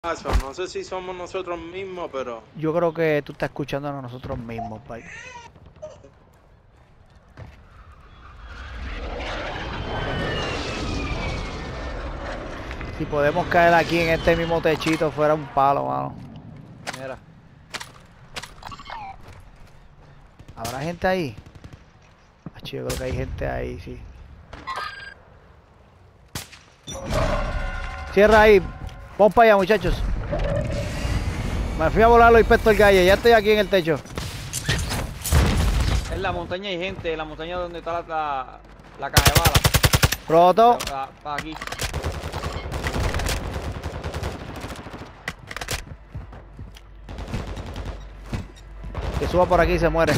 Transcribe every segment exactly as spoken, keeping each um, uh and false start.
No sé si somos nosotros mismos, pero... Yo creo que tú estás escuchando a nosotros mismos, bye. Si podemos caer aquí en este mismo techito, fuera un palo, mano. Mira. ¿Habrá gente ahí? Acho, yo creo que hay gente ahí, sí. Cierra ahí. Vamos para allá, muchachos. Me fui a volar los inspector Galle. Ya estoy aquí en el techo. En la montaña hay gente. En la montaña donde está la, la, la caja de bala. Roto. Para, para aquí. Que suba por aquí y se muere.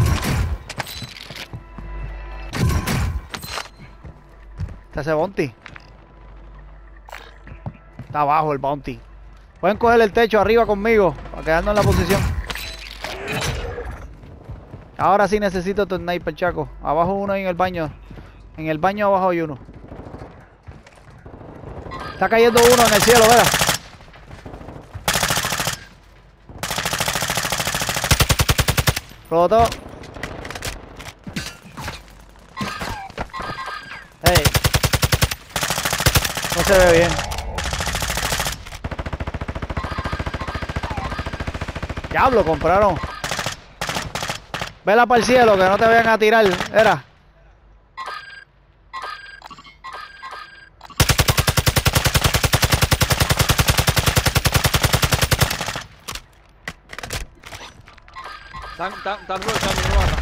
¿Está ese bounty? Está abajo el bounty. Pueden coger el techo arriba conmigo para quedarnos en la posición. Ahora sí necesito tu sniper, Chaco. Abajo uno en el baño. En el baño abajo hay uno. Está cayendo uno en el cielo, verá. Roto. Hey. No se ve bien. Diablo, compraron. Vela para el cielo, que no te vayan a tirar. Era. Están, están, están aprovechando mi ropa.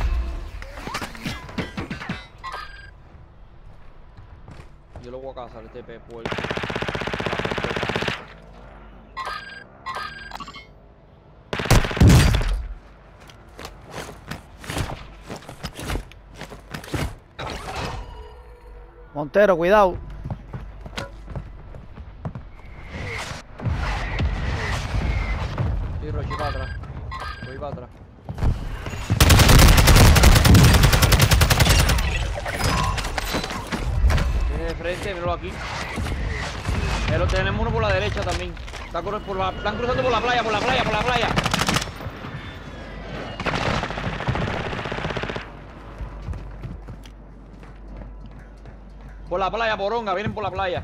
Yo lo voy a cazar este pe puerco. Montero, cuidado. Sí, Rochi, para atrás. Voy para atrás. Viene de frente, míralo aquí. Pero tenemos uno por la derecha también. Está por la, están cruzando por la playa, por la playa, por la playa. Por la playa, Poronga, vienen por la playa.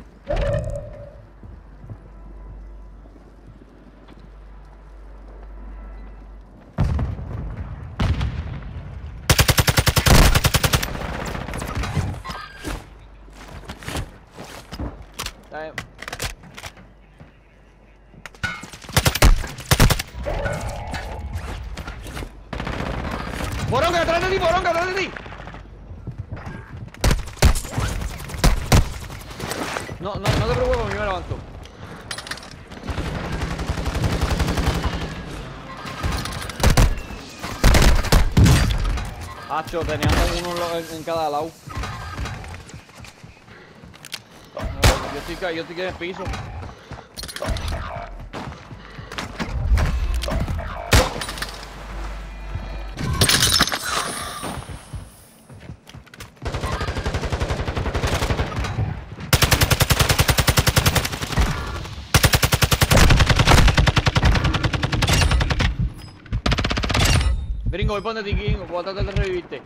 Poronga, atrás de ti, Poronga, atrás de ti. No, no, no te preocupes, yo me levanto. Hacho, teníamos uno en, en cada lado. No, yo estoy, ca- yo estoy en el piso. Gringo, voy ponte ti, Gringo, voy a tratar de revivirte.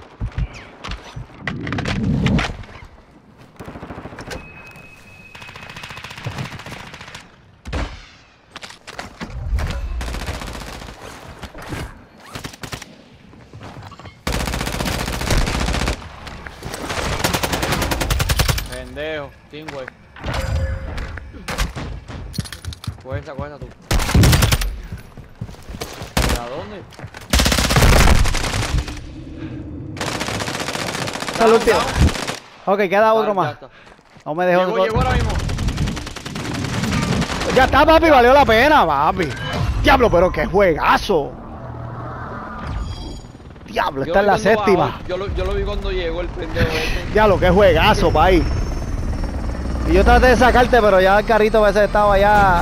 Pendejo, Tingway. Coge esa, coge esa tú. ¿A dónde? Salud, tío. Ok, queda otro Ya, más. ya está. No me dejó. Llegó, llegó ahora mismo. Ya está, papi, valió la pena, papi. Diablo, pero qué juegazo. Diablo, Yo esta es lo la vi cuando séptima. bajó, Yo lo, yo lo vi cuando llegó el pendejo este. Diablo, qué juegazo, país. Y yo traté de sacarte, pero ya el carrito a veces estaba ya.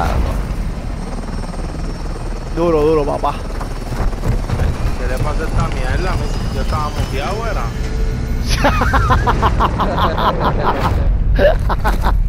Duro, duro, papá. ¿Qué le pasa a esta mierda? Yo estaba muteado, era.